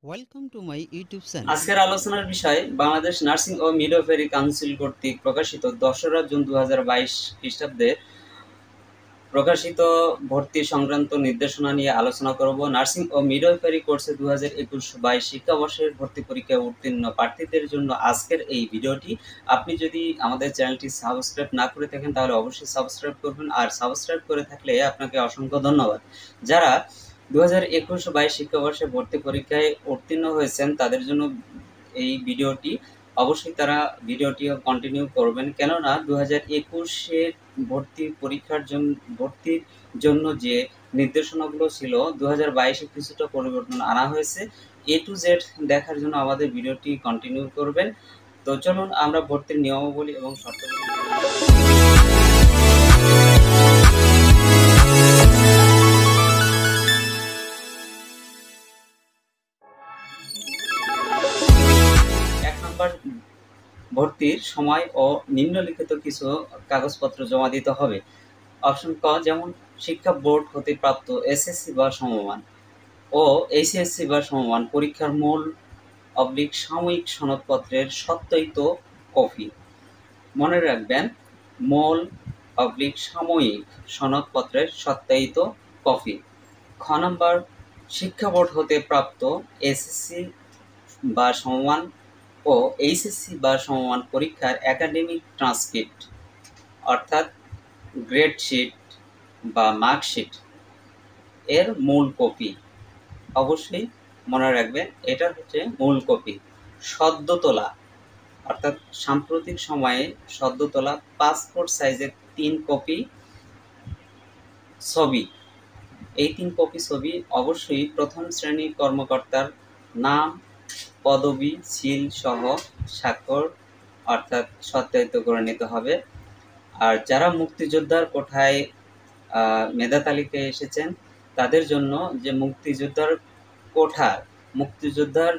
Welcome to my YouTube channel. আজকের আলোচনার বিষয় বাংলাদেশ নার্সিং ও মিডওয়াইফারি কাউন্সিল কর্তৃক প্রকাশিত 2রা জুন 2022 খ্রিস্টাব্দে প্রকাশিত ভর্তি সংক্রান্ত নির্দেশনা নিয়ে আলোচনা করব। নার্সিং ও মিডওয়াইফারি কোর্সে 2021-22 শিক্ষাবর্ষের ভর্তি পরীক্ষায় উত্তীর্ণ প্রার্থীদের জন্য আজকের এই ভিডিওটি। আপনি যদি আমাদের চ্যানেলটি সাবস্ক্রাইব না করে থাকেন তাহলে অবশ্যই সাবস্ক্রাইব করবেন, আর সাবস্ক্রাইব করে থাকলে আপনাকে অসংখ্য ধন্যবাদ। যারা 2021-22 শিক্ষাবর্ষে ভর্তি পরীক্ষায় উত্তীর্ণ হয়েছেন তাদের জন্য এই ভিডিওটি। অবশ্যই তারা ভিডিওটি কন্টিনিউ করবেন, কেননা 2021-এর ভর্তির জন্য যে নির্দেশনাগুলো ছিল 2022-এ কিছুটা পরিবর্তন আনা হয়েছে। A to Z দেখার জন্য আমাদের ভিডিওটি কন্টিনিউ করবেন। তো চলুন আমরা ভর্তির নিয়মাবলী এবং শর্তাবলী। ভর্তির সময় ও নিম্নলিখিত কিছু কাগজপত্র জমা দিতে হবে। অপশন ক, যেমন শিক্ষা বোর্ড হতে প্রাপ্ত এসএসসি বা সমমান ও এইচএসসি বা সমমান পরীক্ষার মূল সাময়িক সনদপত্রের সত্যায়িত কপি। মনে রাখবেন, মূল সাময়িক সনদপত্রের সত্যায়িত কপি। খ নম্বর, শিক্ষা বোর্ড হতে প্রাপ্ত এসএসসি বা সমমান ও এইচএসসি বা সমমান পরীক্ষার একাডেমিক ট্রান্সক্রিপ্ট অর্থাৎ গ্রেড শিট বা মার্কশিট এর মূল কপি। অবশ্যই মনে রাখবেন, এটা হচ্ছে মূল কপি। সদ্য তোলা অর্থাৎ সাম্প্রতিক সময়ে সদ্য তোলা পাসপোর্ট সাইজের 3 কপি ছবি। এই 3 কপি ছবি অবশ্যই প্রথম শ্রেণীর কর্মকর্তার নাম, পদবি, সিল সহ স্বাক্ষর অর্থাৎ সত্যায়িত করে নিতে হবে। আর যারা মুক্তিযোদ্ধার কোঠায় মেধা তালিকায় এসেছেন তাদের জন্য যে মুক্তিযোদ্ধার কোঠার মুক্তিযোদ্ধার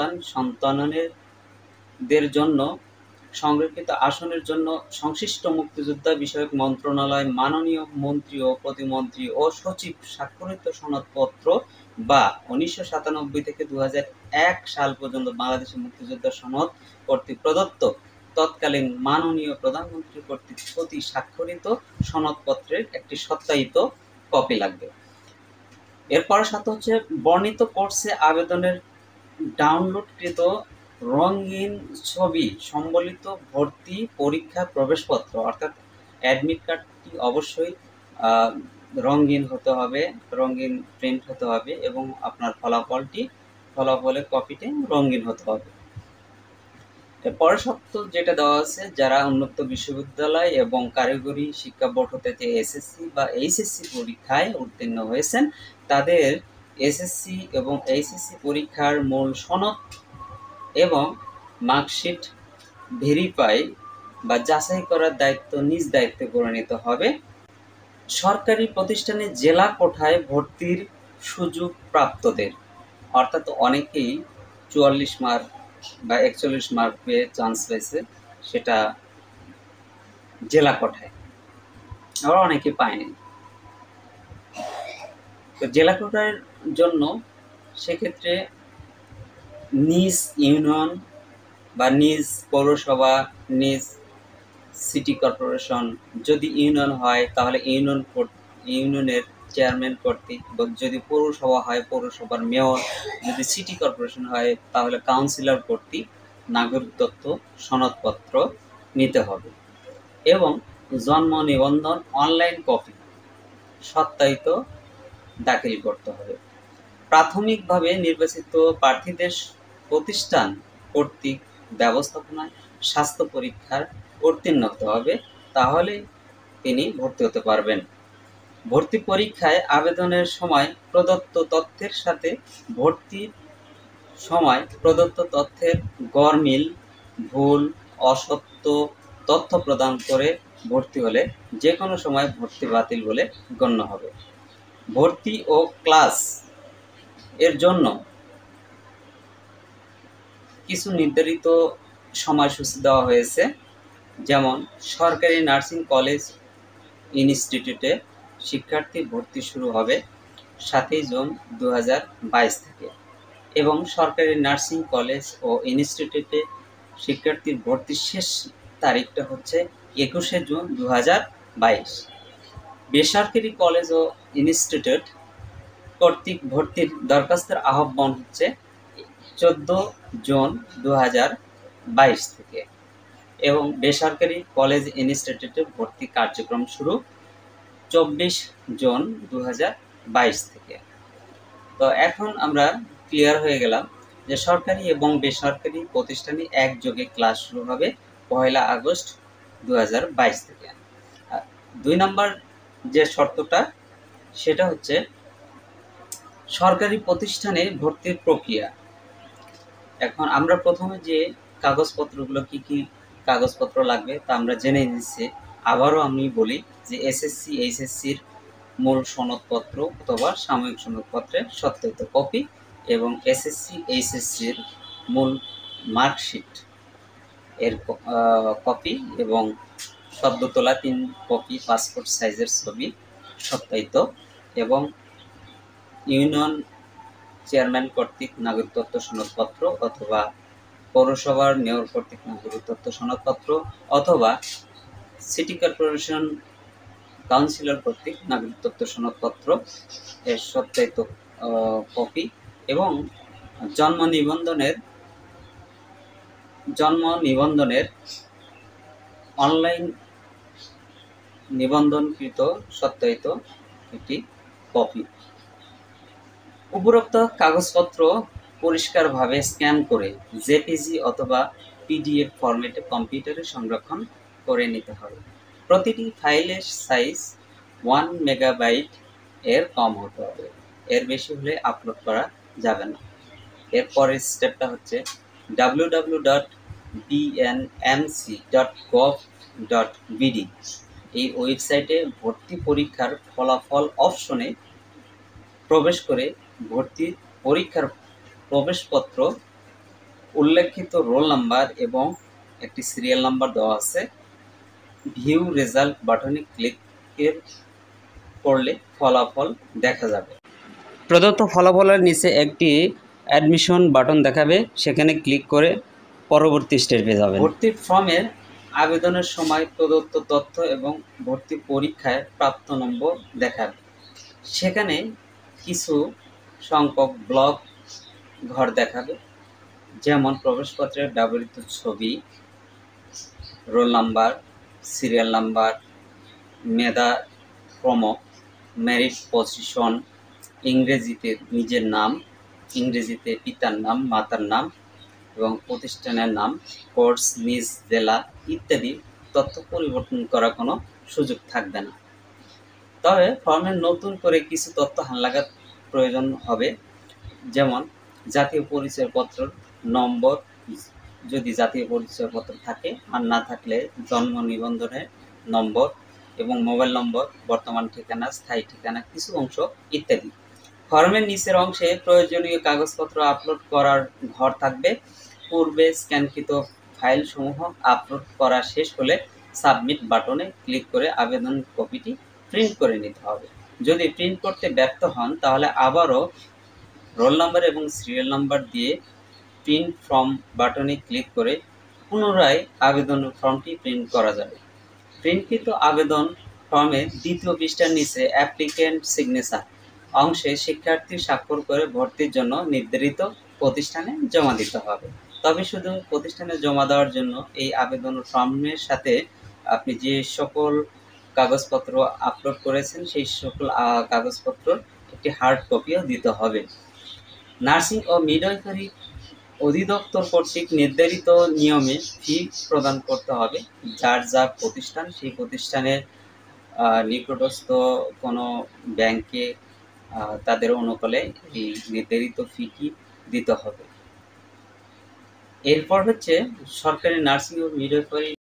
সন্তানদের জন্য সংরক্ষিত আসনের জন্য সংশ্লিষ্ট মুক্তিযোদ্ধা বিষয়ক মন্ত্রণালয় মাননীয় মন্ত্রী ও প্রতিমন্ত্রী ও সচিব স্বাক্ষরিত সনদপত্র বা 1997 থেকে 2001 সাল পর্যন্ত বাংলাদেশের মুক্তিযোদ্ধা সনদ কর্তৃক প্রদত্ত তৎকালীন মাননীয় প্রধানমন্ত্রী কর্তৃক প্রতি স্বাক্ষরিত সনদপত্রের একটি সত্যায়িত কপি লাগবে। এরপর সাথে হচ্ছে বর্ণিত কোর্সে আবেদনের ডাউনলোডকৃত রঙিন ছবি সম্বলিত ভর্তি পরীক্ষা প্রবেশপত্র অর্থাৎ অ্যাডমিট কার্ডটি অবশ্যই রঙিন হতে হবে, রঙিন প্রিন্ট হতে হবে এবং আপনার ফলাফলের কপিটি রঙিন হতে হবে। পরের শর্ত যেটা দেওয়া আছে, যারা উন্মুক্ত বিশ্ববিদ্যালয় এবং কারিগরি শিক্ষা বোর্ড হতে যে এসএসসি বা এইচএসসি পরীক্ষায় উত্তীর্ণ হয়েছেন তাদের এসএসসি এবং এইচএসসি পরীক্ষার মূল সনদ এবং মার্কশিট ভেরিফাই বা যাচাই করার দায়িত্ব নিজ দায়িত্বে করে নিতে হবে। সরকারি প্রতিষ্ঠানে জেলা কোঠায় ভর্তির সুযোগ প্রাপ্তদের অর্থাৎ অনেকেই 44 মার্ক বা 41 মার্ক পেয়ে চান্স পেয়েছে, সেটা জেলা কোঠায়, আবার অনেকে পায়নি। তো জেলা কোটার জন্য সেক্ষেত্রে নিজ ইউনিয়ন বা নিজ পৌরসভা, নিজ সিটি কর্পোরেশন, যদি ইউনিয়ন হয় তাহলে ইউনিয়নের চেয়ারম্যান কর্তৃক, যদি পৌরসভা হয় পৌরসভার মেয়র, যদি সিটি কর্পোরেশন হয় তাহলে কাউন্সিলর কর্তৃক নাগরিকত্ব সনদপত্র নিতে হবে এবং জন্ম নিবন্ধন অনলাইন কপি সত্যায়িত দাখিল করতে হবে। প্রাথমিকভাবে নির্বাচিত প্রার্থীদের প্রতিষ্ঠান কর্তৃক ব্যবস্থাপনায় স্বাস্থ্য পরীক্ষার উত্তীর্ণ হতে হবে, তাহলে তিনি ভর্তি হতে পারবেন। ভর্তি পরীক্ষায় আবেদনের সময় প্রদত্ত তথ্যের সাথে ভর্তির সময় প্রদত্ত তথ্যের গরমিল, ভুল, অসত্য তথ্য প্রদান করে ভর্তি হলে যে কোনো সময় ভর্তি বাতিল বলে গণ্য হবে। ভর্তি ও ক্লাস এর জন্য কিছু নির্ধারিত সময়সূচি দেওয়া হয়েছে, যেমন সরকারি নার্সিং কলেজ ইনস্টিটিউটে শিক্ষার্থী ভর্তি শুরু হবে 7 জুন 2022 থেকে। এবং সরকারি নার্সিং কলেজ ও ইনস্টিটিউটে শিক্ষার্থীর ভর্তির শেষ তারিখটা হচ্ছে 21শে জুন 2022। বেসরকারি কলেজ ও ইনস্টিটিউট কর্তৃক ভর্তির দরখাস্তের আহ্বান হচ্ছে 14 জুন 2022 থেকে এবং বেসরকারি কলেজ ইনস্টিটিউটে ভর্তি কার্যক্রম শুরু 24 জুন 2022 থেকে। তো এখন আমরা ক্লিয়ার হয়ে গেলাম যে সরকারি এবং বেসরকারি প্রতিষ্ঠানে একযোগে ক্লাস শুরু হবে 1 আগস্ট 2022 থেকে। 2 নম্বর যে শর্তটা সেটা হচ্ছে সরকারি প্রতিষ্ঠানে ভর্তির প্রক্রিয়া। এখন আমরা প্রথমে যে কাগজপত্রগুলো কি কি কাগজপত্র লাগবে তা আমরা জেনে নিচ্ছি। আবারও আমি বলি যে এসএসসি এইচএসসির মূল সনদপত্র অথবা সাময়িক সনদপত্রের সত্যায়িত কপি এবং এসএসসি এইচএসসির মূল মার্কশিট এর কপি এবং সদ্য তোলা 3 কপি পাসপোর্ট সাইজের ছবি সত্যায়িত এবং ইউনিয়ন চেয়ারম্যান কর্তৃক নাগরিকত্ব সনদপত্র অথবা পৌরসভার মেয়র কর্তৃক নাগরিকত্ব সনদপত্র অথবা সিটি কর্পোরেশন কাউন্সিলর কর্তৃক নাগরিকত্ব সনদপত্র এর সত্যায়িত কপি এবং জন্ম নিবন্ধনের অনলাইন নিবন্ধনকৃত সত্যায়িত একটি কপি। উপরোক্ত কাগজপত্র পরিষ্কারভাবে স্ক্যান করে জেপিজি অথবা পিডিএফ ফরম্যাটে কম্পিউটারে সংরক্ষণ করে নিতে হবে। প্রতিটি ফাইলের সাইজ 1 মেগাবাইট এর কম হতে হবে, এর বেশি হলে আপলোড করা যাবে না। এরপরের স্টেপটা হচ্ছে www.bnmc.gov.bd এই ওয়েবসাইটে ভর্তি পরীক্ষার ফলাফল অপশনে প্রবেশ করে ভর্তি পরীক্ষার প্রবেশপত্র উল্লেখিত রোল নাম্বার এবং একটি সিরিয়াল নাম্বার দেওয়া আছে ভিউ রেজাল্ট বাটনে ক্লিক করলে ফলাফল দেখা যাবে। প্রদত্ত ফলাফলের নিচে একটি অ্যাডমিশন বাটন দেখাবে, সেখানে ক্লিক করে পরবর্তী স্টেপে যাবেন। ভর্তির ফর্মের আবেদনের সময় প্রদত্ত তথ্য এবং ভর্তি পরীক্ষায় প্রাপ্ত নম্বর দেখাবে। সেখানে কিছু সংখ্যক ব্লক ঘর দেখাবে, যেমন প্রবেশপত্রের ব্যবহৃত ছবি, রোল নাম্বার, সিরিয়াল নাম্বার, মেধা ক্রম, মেরিট পজিশন, ইংরেজিতে নিজের নাম, ইংরেজিতে পিতার নাম মাতার নাম এবং প্রতিষ্ঠানের নাম, কোর্স, নিজ জেলা ইত্যাদি তথ্য পরিবর্তন করার কোনো সুযোগ থাকবে না। তবে ফর্মে নতুন করে কিছু তথ্য হালনাগাদ প্রয়োজন হবে, যেমন জাতীয় পরিচয়পত্র নম্বর যদি জাতীয় পরিচয়পত্র থাকে, আর না থাকলে জন্ম নিবন্ধনের নম্বর এবং মোবাইল নম্বর, বর্তমান ঠিকানা, স্থায়ী ঠিকানা কিছু অংশ ইত্যাদি। ফর্মের নিচের অংশে প্রয়োজনীয় কাগজপত্র আপলোড করার ঘর থাকবে। পূর্বে স্ক্যানকৃত ফাইলসমূহ আপলোড করা শেষ হলে সাবমিট বাটনে ক্লিক করে আবেদন কপিটি প্রিন্ট করে নিতে হবে। যদি প্রিন্ট করতে ব্যর্থ হন তাহলে আবারও রোল নাম্বার এবং সিরিয়াল নাম্বার দিয়ে প্রিন্ট ফর্ম বাটনে ক্লিক করে পুনরায় আবেদন ফর্মটি প্রিন্ট করা যাবে। প্রিন্টকৃত আবেদন ফর্মে দ্বিতীয় পৃষ্ঠার নিচে অ্যাপ্লিক্যান্ট সিগনেচার অংশে শিক্ষার্থী স্বাক্ষর করে ভর্তির জন্য নির্ধারিত প্রতিষ্ঠানে জমা দিতে হবে। তবে শুধু প্রতিষ্ঠানে জমা দেওয়ার জন্য এই আবেদন ফর্মের সাথে আপনি যে সকল কাগজপত্র আপলোড করেছেন সেই সকল কাগজপত্র একটি হার্ড কপিও দিতে হবে। নার্সিং ও মিডওয়াইফারি অধিদপ্তর কর্তৃক নির্ধারিত নিয়মে ফি প্রদান করতে হবে। যার যা প্রতিষ্ঠান সেই প্রতিষ্ঠানের নিকটস্থ কোনো ব্যাংকে তাদের অনুকূলে এই নির্ধারিত ফিটি দিতে হবে। এরপর হচ্ছে সরকারি নার্সিং ও মিডওয়াইফারি